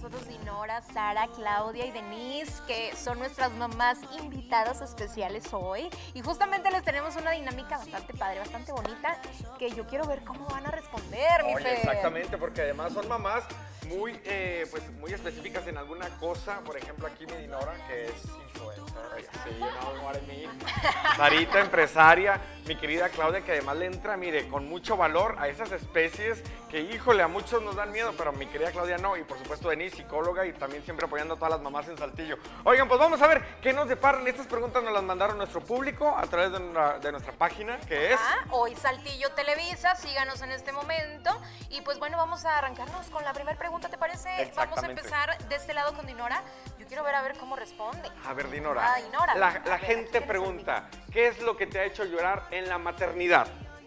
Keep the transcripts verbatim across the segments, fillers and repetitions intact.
nosotros Dinora, Sara, Claudia y Denise, que son nuestras mamás invitadas especiales hoy. Y justamente les tenemos una dinámica bastante padre, bastante bonita, que yo quiero ver cómo van a responder, mi Oye, Fer. exactamente, porque además son mamás muy, eh, pues, muy específicas en alguna cosa. Por ejemplo, aquí mi Dinora, que es influencer, sí, no, no, mí. Sarita, empresaria, mi querida Claudia, que además le entra, mire, con mucho valor a esas especies que, híjole, a muchos nos dan miedo, pero mi querida Claudia no. Y por supuesto Denise, psicóloga, y también siempre apoyando a todas las mamás en Saltillo. Oigan, pues vamos a ver qué nos deparan. Estas preguntas nos las mandaron nuestro público a través de, una, de nuestra página, que es... Ah, hoy Saltillo Televisa, síganos en este momento. Y pues bueno, vamos a arrancarnos con la primera pregunta, ¿te parece? Vamos a empezar de este lado con Dinora. Yo quiero ver a ver cómo responde. A ver, Dinora, Ah, Dinora. la, la ver, gente pregunta, ¿qué es lo que te ha hecho llorar en la maternidad?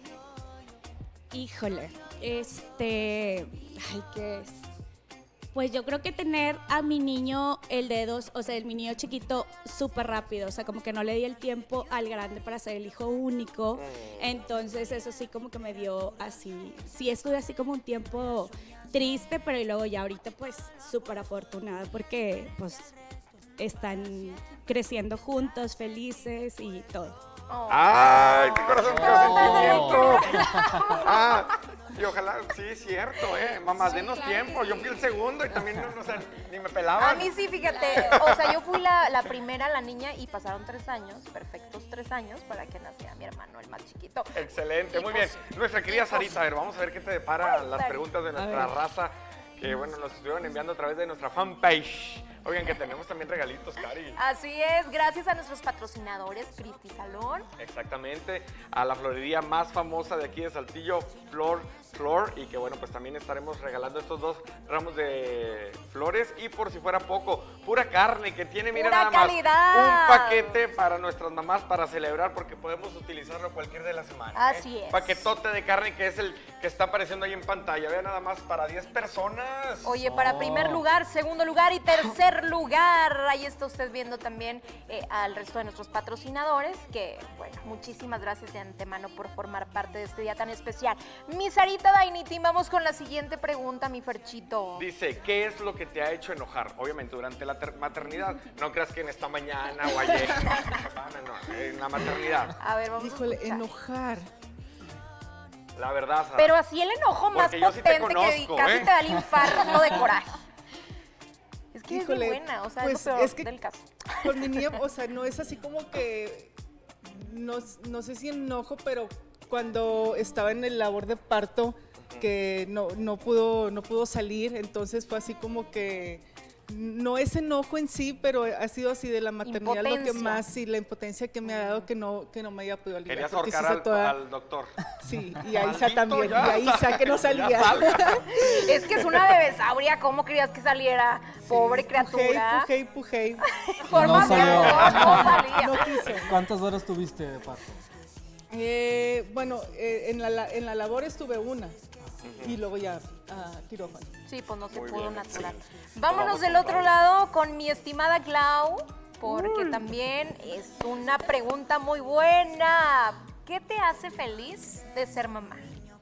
Híjole, este, ay, ¿qué es? Pues yo creo que tener a mi niño, el de dos, o sea, el mi niño chiquito, súper rápido, o sea, como que no le di el tiempo al grande para ser el hijo único, entonces eso sí como que me dio así, sí estuve así como un tiempo triste, pero y luego ya ahorita pues súper afortunada porque pues están creciendo juntos, felices y todo. Oh. ¡Ay, qué corazón, qué sentimiento! Ah, y ojalá, sí, es cierto, ¿eh? Mamás, Sí, denos claro tiempo. que Yo sí. fui el segundo y también, no, no, o sea, ni me pelaban. A mí sí, fíjate, o sea, yo fui la, la primera, la niña, y pasaron tres años, perfectos tres años, para que naciera mi hermano, el más chiquito. Excelente, Y muy pues, bien. Nuestra querida y pues, Sarita, a ver, vamos a ver qué te depara Ay, las Sari. preguntas de nuestra raza, que bueno, nos estuvieron enviando a través de nuestra fanpage. Oigan, que tenemos también regalitos, Cari. Así es, gracias a nuestros patrocinadores, Cristi Salón. Exactamente, a la florería más famosa de aquí de Saltillo, Flor Flor, y que bueno, pues también estaremos regalando estos dos ramos de flores, y por si fuera poco, pura carne que tiene, mira Pura nada más, calidad. un paquete para nuestras mamás para celebrar, porque podemos utilizarlo cualquier día de la semana. Así ¿eh? es. Paquetote de carne, que es el que está apareciendo ahí en pantalla, vean nada más, para diez personas. Oye, para primer lugar, segundo lugar y tercer lugar. Ahí está usted viendo también eh, al resto de nuestros patrocinadores, que, bueno, muchísimas gracias de antemano por formar parte de este día tan especial. Mi Sarita Dainity, vamos con la siguiente pregunta, mi Ferchito. Dice, ¿qué es lo que te ha hecho enojar? Obviamente, durante la maternidad. No creas que en esta mañana o ayer. No, no, no, en la maternidad. A ver, vamos Híjole, a escuchar. enojar. La verdad, Sara. Pero así el enojo más Porque yo sí te potente conozco, que casi ¿eh? te da el infarto de coraje. Es que Híjole, es muy buena, o sea, pues, es lo peor es que del caso. Con mi niña, o sea, no es así como que, no, no sé si enojo, pero cuando estaba en el labor de parto, que no, no, pudo, no pudo salir, entonces fue así como que, no es enojo en sí, pero ha sido así de la maternidad lo que Impotencia. más, sí, la impotencia que me ha dado que no, que no me haya podido aliviar. Querías porque sí ahorcar está al, toda- al doctor. Sí, y a Isa Maldito, también, ya. y a Isa que no Ya salía. salga. Es que es una bebesauria, ¿cómo querías que saliera? Pobre criatura. Pujé, pujé, Por No más que salió. no, no salía. no quiso. ¿Cuántas horas tuviste de parto? Eh, bueno, eh, en, la, la- en la labor estuve una y luego ya a quirófano. Sí, pues no se Muy pudo bien, natural. excelente. Vámonos Vamos del con otro Claudia. lado con mi estimada Clau, porque también es una pregunta muy buena. ¿Qué te hace feliz de ser mamá?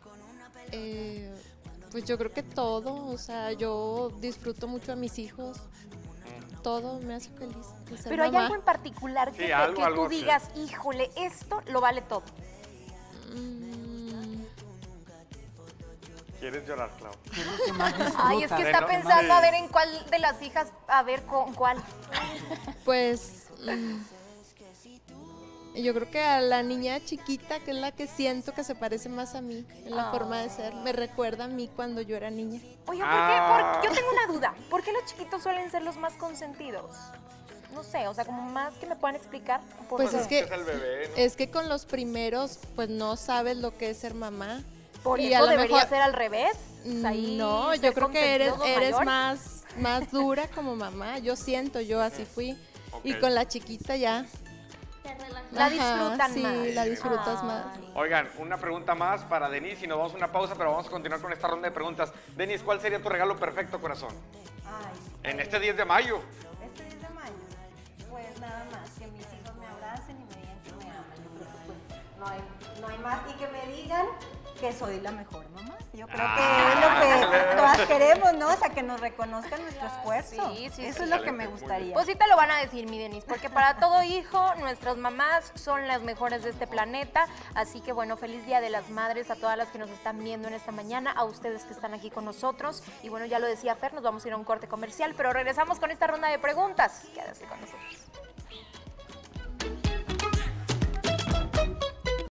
Eh, pues yo creo que todo, o sea, yo disfruto mucho a mis hijos, todo me hace feliz de ser Pero hay mamá. algo en particular que, Sí, te- algo, que algo, tú sí. digas, híjole, esto lo vale todo. Mm, ¿Quieres llorar, Clau? ¿Qué es lo que más disfrutas? Ay, es que está Bueno, pensando sí. a ver en cuál de las hijas, a ver con cuál. pues mm, yo creo que a la niña chiquita, que es la que siento que se parece más a mí, en la Ah. forma de ser, me recuerda a mí cuando yo era niña. Oye, ¿por qué? Ah. Por- yo tengo una duda. ¿Por qué los chiquitos suelen ser los más consentidos? No sé, o sea, como más que me puedan explicar. ¿Por Pues qué? es que- Es el bebé, ¿no? Es que con los primeros, pues no sabes lo que es ser mamá. Por y a eso lo debería mejor- ser al revés. Mm, Ahí No, ser yo creo que eres, consentidos eres mayores. más, más dura como mamá. Yo siento, yo así fui. Y Ok. con la chiquita ya. La Ajá, disfrutan sí, más. la disfrutas Ay. más. Oigan, una pregunta más para Denise y nos vamos a una pausa, pero vamos a continuar con esta ronda de preguntas. Denise, ¿cuál sería tu regalo perfecto, corazón? En este diez de mayo. Este diez de mayo, pues nada más, que mis hijos me abracen y me digan que me aman. Yo creo que pues no hay, no hay más. Y que me digan que soy la mejor mamá. Yo creo que es lo que todas las queremos, ¿no? O sea, que nos reconozcan nuestro esfuerzo. Sí, sí, Eso sí. es lo que Excelente, me muy gustaría. Pues sí te lo van a decir, mi Denise, porque para todo hijo, nuestras mamás son las mejores de este planeta. Así que bueno, feliz Día de las Madres a todas las que nos están viendo en esta mañana, a ustedes que están aquí con nosotros. Y bueno, ya lo decía Fer, nos vamos a ir a un corte comercial, pero regresamos con esta ronda de preguntas. Quédate con nosotros.